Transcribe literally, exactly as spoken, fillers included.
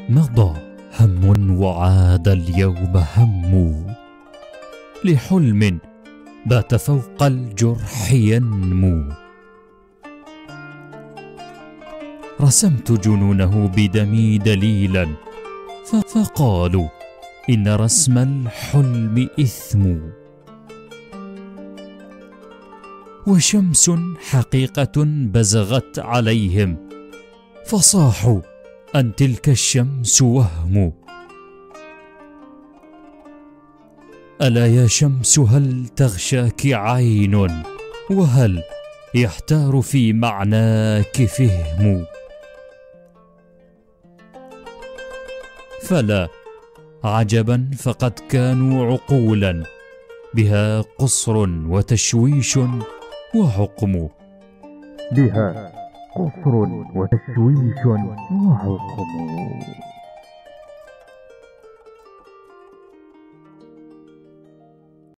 مضى هم وعاد اليوم هم، لحلم بات فوق الجرح ينمو. رسمت جنونه بدمي دليلا، فقالوا إن رسم الحلم إثم. وشمس حقيقة بزغت عليهم، فصاحوا أن تلك الشمس وهم. ألا يا شمس هل تغشاك عين، وهل يحتار في معناك فهم؟ فلا عجبا، فقد كانوا عقولا بها قصر وتشويش وعقم. بها قصر وتشويش وعقم.